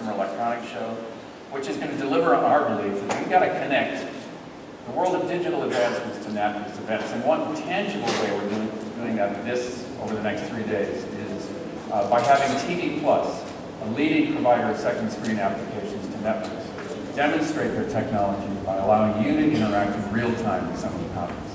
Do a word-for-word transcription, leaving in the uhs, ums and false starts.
Consumer Electronics Show, which is going to deliver on our belief that we've got to connect the world of digital advancements to NAPCO's events. And one tangible way we're doing, doing that this over the next three days is uh, by having T V Plus, a leading provider of second screen applications to Netflix, demonstrate their technology by allowing you to interact in real time with some of the comments.